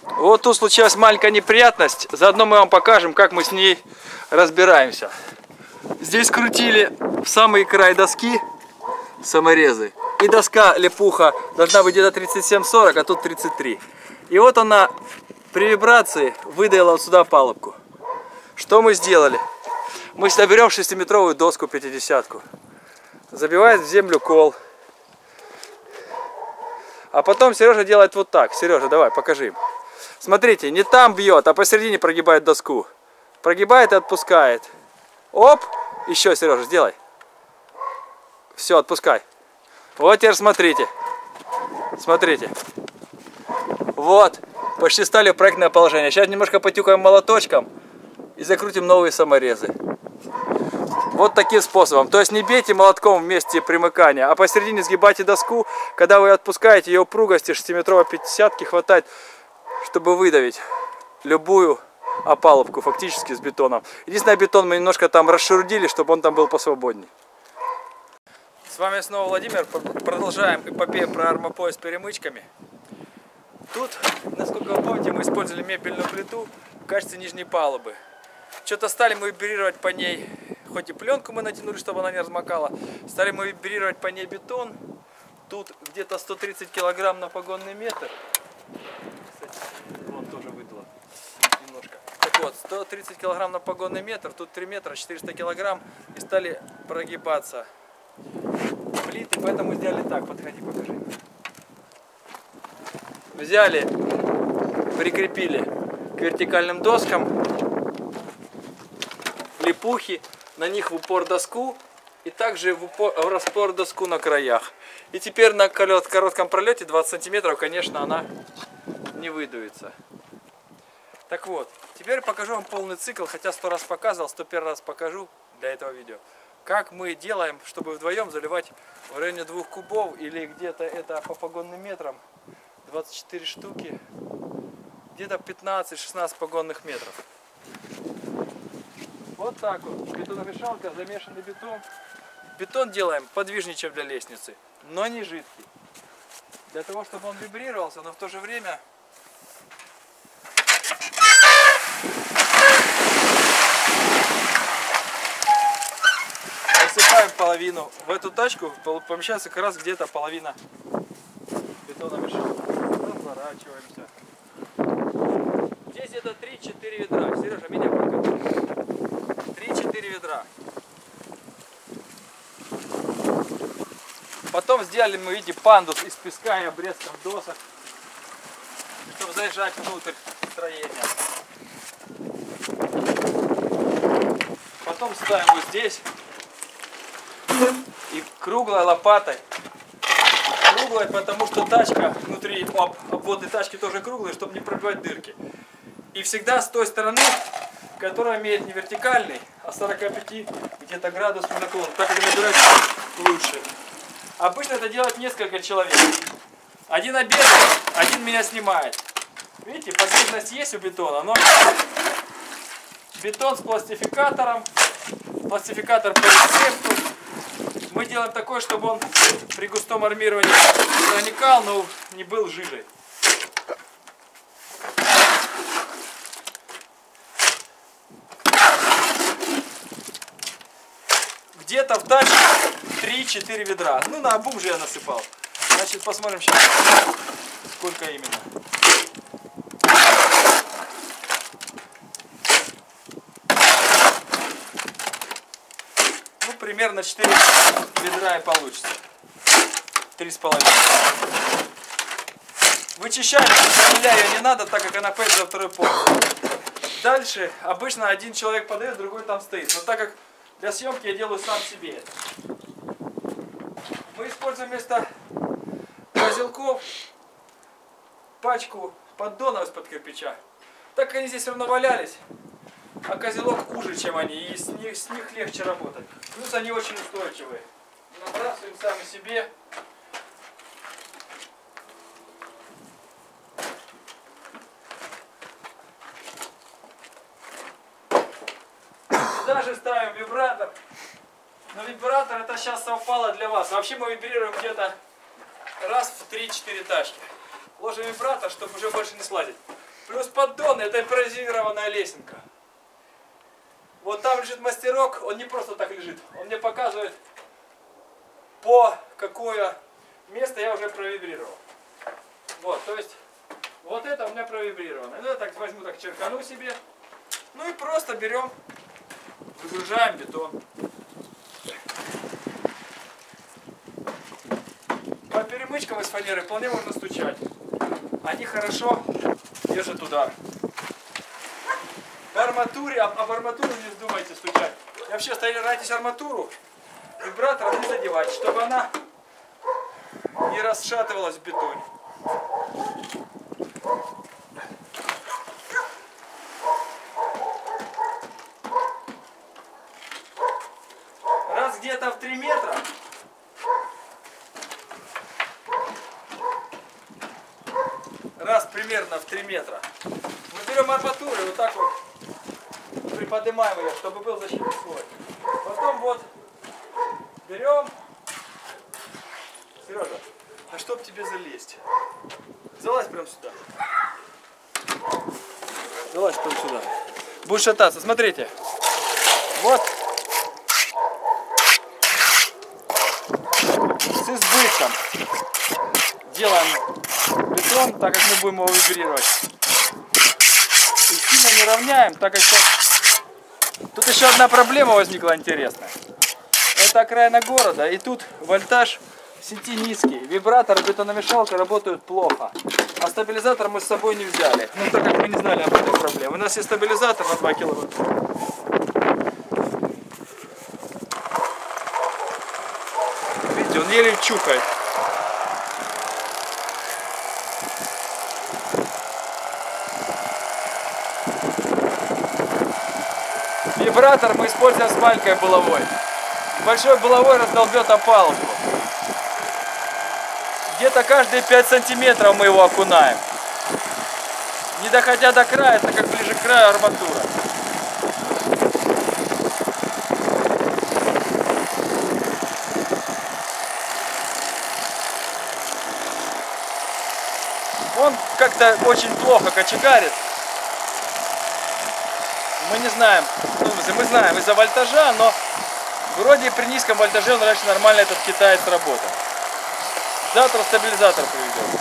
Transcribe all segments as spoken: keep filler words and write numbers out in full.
Вот тут случилась маленькая неприятность. Заодно мы вам покажем, как мы с ней разбираемся. Здесь крутили в самый край доски саморезы. И доска лепуха должна быть где-то тридцать семь сорок, а тут тридцать три. И вот она при вибрации выдавила вот сюда палубку. Что мы сделали? Мы сюда берем шестиметровую доску пятидесятку. Забивает в землю кол. А потом Сережа делает вот так. Сережа, давай, покажи им. Смотрите, не там бьет, а посередине прогибает доску. Прогибает и отпускает. Оп! Еще, Сережа, сделай. Все, отпускай. Вот теперь смотрите. Смотрите. Вот. Почти стали в проектное положение. Сейчас немножко потюкаем молоточком и закрутим новые саморезы. Вот таким способом. То есть не бейте молотком в месте примыкания, а посередине сгибайте доску. Когда вы отпускаете, ее упругости шестиметровой пятидесятки хватает, чтобы выдавить любую опалубку фактически с бетоном. Единственное, бетон мы немножко там расшерудили, чтобы он там был посвободней. С вами снова Владимир. Продолжаем эпопею про армопояс с перемычками. Тут, насколько вы помните, мы использовали мебельную плиту в качестве нижней палубы. Что-то стали мы вибрировать по ней, хоть и пленку мы натянули, чтобы она не размокала, стали мы вибрировать по ней бетон. Тут где-то сто тридцать килограмм на погонный метр. Кстати, вон тоже выдало немножко. Так вот, сто тридцать килограмм на погонный метр, тут три метра, четыреста килограмм, и стали прогибаться плиты, поэтому сделали так. Подходи, покажи. Взяли, прикрепили к вертикальным доскам лепухи, на них в упор доску и также в, упор, в распор доску на краях. И теперь на коротком пролете двадцать сантиметров, конечно, она не выдуется. Так вот, теперь покажу вам полный цикл, хотя сто раз показывал, сто первый раз покажу для этого видео. Как мы делаем, чтобы вдвоем заливать в районе двух кубов или где-то это по погонным метрам двадцать четыре штуки, где-то пятнадцать-шестнадцать погонных метров. Вот так вот, бетономешалка, замешанный бетон. Бетон делаем подвижнее, чем для лестницы, но не жидкий. Для того, чтобы он вибрировался, но в то же время насыпаем половину. В эту тачку помещается как раз где-то половина бетономешалки. Разворачиваемся. Здесь где-то три-четыре ведра. Сережа, меня покажи. три-четыре ведра. Потом сделали мы, видите, пандус из песка и обрезков досок, чтобы заезжать внутрь строения. Потом ставим вот здесь и круглой лопатой. Круглой, потому что тачка внутри, об, обводы тачки тоже круглые, чтобы не пробивать дырки. И всегда с той стороны, которая имеет не вертикальный, а сорок пять где-то градусный наклон, так как набирать лучше. Обычно это делает несколько человек. Один обедает, один меня снимает. Видите, подвижность есть у бетона, но бетон с пластификатором, пластификатор по рецепту. Мы делаем такой, чтобы он при густом армировании проникал, но не был жижей. Где-то в тачке три-четыре ведра. Ну, на обум же я насыпал. Значит, посмотрим сейчас, сколько именно. Ну, примерно четыре ведра и получится. Три с половиной. Вычищаем, земля ее не надо, так как она пойдет за второй пол. Дальше обычно один человек подает, другой там стоит. Но так как для съемки я делаю сам себе это. Мы используем вместо козелков пачку поддонов из-под кирпича. Так как они здесь все равно валялись, а козелок хуже, чем они, и с них, с них легче работать. Плюс они очень устойчивые. Набрасываем сами себе. Даже ставим вибратор. Но вибратор это сейчас совпало для вас. Вообще мы вибрируем где-то раз в три-четыре тачки. Ложим вибратор, чтобы уже больше не слазить. Плюс поддон, это импровизированная лесенка. Вот там лежит мастерок, он не просто так лежит. Он мне показывает, по какое место я уже провибрировал. Вот, то есть, вот это у меня провибрировано. Ну, я так возьму, так черкану себе. Ну и просто берем, выгружаем бетон. По перемычкам из фанеры вполне можно стучать. Они хорошо держат удар. По арматуре, об, об арматуру не вздумайте стучать. И вообще старайтесь арматуру вибратором не задевать, чтобы она не расшатывалась в бетоне. Раз где-то в три метра раз примерно в три метра мы берем арматуру и вот так вот приподнимаем ее, чтобы был защитный слой. Потом вот берем. Сережа, а чтоб тебе залезть? Залазь прям сюда. Залазь прям сюда. Будешь шататься. Смотрите. Вот. С избытком делаем бетон, так как мы будем его вибрировать. И сильно не равняем, так как сейчас... Тут еще одна проблема возникла интересная. Это окраина города, и тут вольтаж в сети низкий. Вибратор и бетономешалка работают плохо. А стабилизатор мы с собой не взяли. Ну, так как мы не знали об этой проблеме. У нас есть стабилизатор на два киловатта. Видите, он еле чухает. Вибратор мы используем с маленькой булавой. Большой булавой раздолбет опалубку. Где-то каждые пять сантиметров мы его окунаем. Не доходя до края, так как ближе к краю арматура. Он как-то очень плохо кочегарит. Мы не знаем, ну, мы знаем из-за вольтажа, но вроде при низком вольтаже он раньше нормально этот китаец работал. Завтра стабилизатор приведем.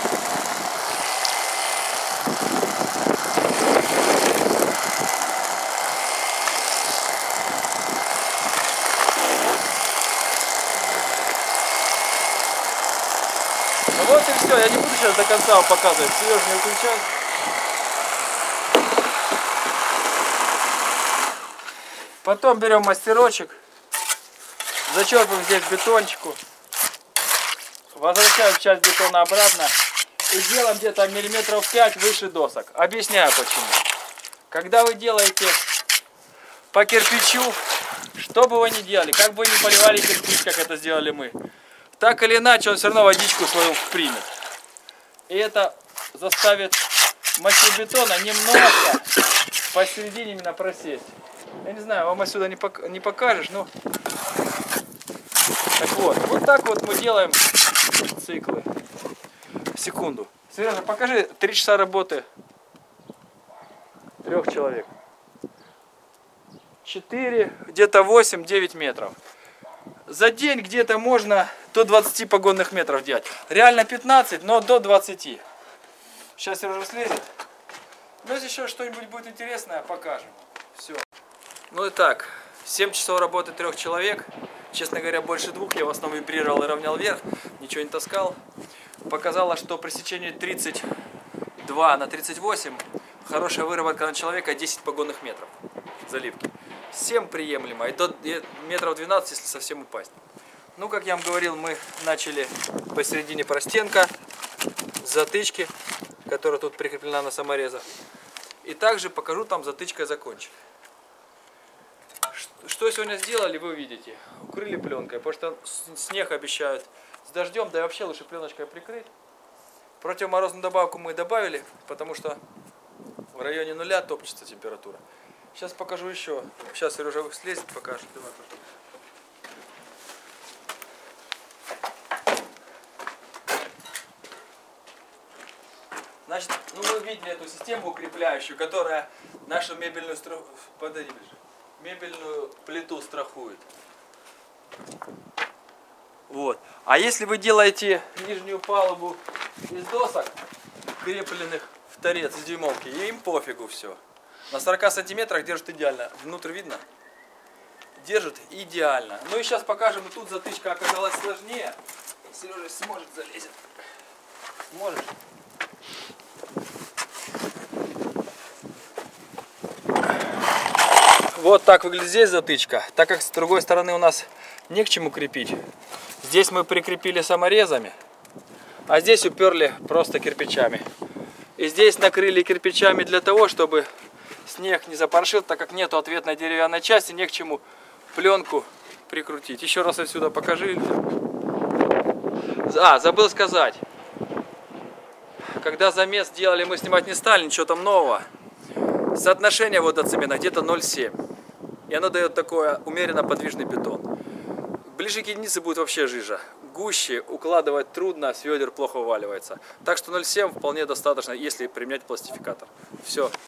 Ну вот и все, я не буду сейчас до конца вам показывать, Сережа, не выключай. Потом берем мастерочек, зачерпываем здесь бетончику, возвращаем часть бетона обратно и делаем где-то миллиметров пять выше досок. Объясняю почему. Когда вы делаете по кирпичу, что бы вы ни делали, как бы вы ни поливали кирпич, как это сделали мы, так или иначе он все равно водичку свою примет. И это заставит массив бетона немножко посередине именно просесть. Я не знаю, вам отсюда не, пок не покажешь, но... Так вот, вот так вот мы делаем циклы. Секунду. Сережа, покажи три часа работы трех человек. четыре, где-то восемь-девять метров. За день где-то можно до двадцати погонных метров делать. Реально пятнадцать, но до двадцати. Сейчас Сережа слезет. Но если еще что-нибудь будет интересное, покажем. Все. Ну и так, семь часов работы трех человек. Честно говоря, больше двух. Я в основном вибрировал и равнял вверх. Ничего не таскал. Показало, что при сечении тридцать два на тридцать восемь хорошая выработка на человека десять погонных метров заливки. семь приемлемо. И до метров двенадцать, если совсем упасть. Ну, как я вам говорил, мы начали посередине простенка, затычки, которая тут прикреплена на саморезах. И также покажу там затычкой закончили. Что сегодня сделали, вы увидите. Укрыли пленкой, потому что снег обещают с дождем, да и вообще лучше пленочкой прикрыть. Противоморозную добавку мы добавили, потому что в районе нуля топчется температура. Сейчас покажу еще. Сейчас Сережа слезет, покажет. Давай потом. Значит, ну мы видели эту систему укрепляющую, которая нашу мебельную, стру... Подари, мебельную плиту страхует. Вот. А если вы делаете нижнюю палубу из досок, крепленных в торец из дюймовки, им пофигу все. На сорока сантиметрах держит идеально. Внутрь видно? Держит идеально. Ну и сейчас покажем. Тут затычка оказалась сложнее. Сережа сможет, залезет. Сможешь? Вот так выглядит здесь затычка. Так как с другой стороны у нас не к чему крепить. Здесь мы прикрепили саморезами, а здесь уперли просто кирпичами. И здесь накрыли кирпичами для того, чтобы снег не запорошил, так как нету ответной деревянной части, не к чему пленку прикрутить. Еще раз отсюда покажи. А, забыл сказать. Когда замес делали, мы снимать не стали, ничего там нового. Соотношение водоцемента где-то ноль целых семь десятых. И оно дает такой умеренно подвижный бетон. Ближе к единице будет вообще жижа. Гуще укладывать трудно, с ведер плохо вываливается. Так что ноль целых семь десятых вполне достаточно, если применять пластификатор. Все.